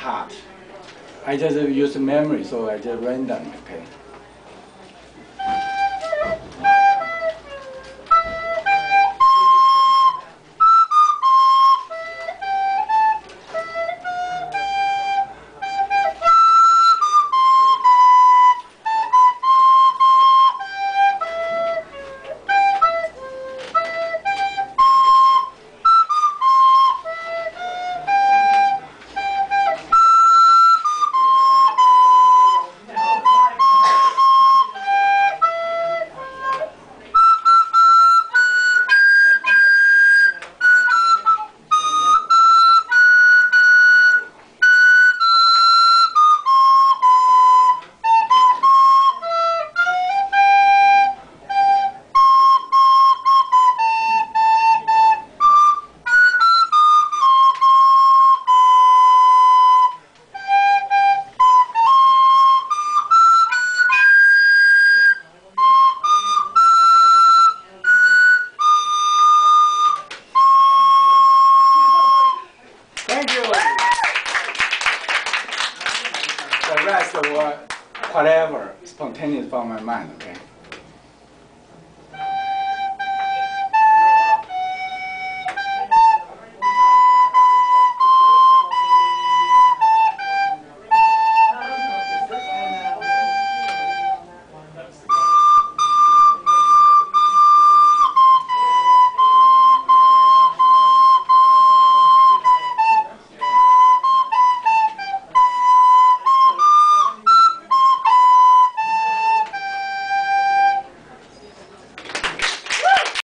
heart. I just use memory, so I just random. Okay. The rest were whatever, spontaneous from my mind, okay?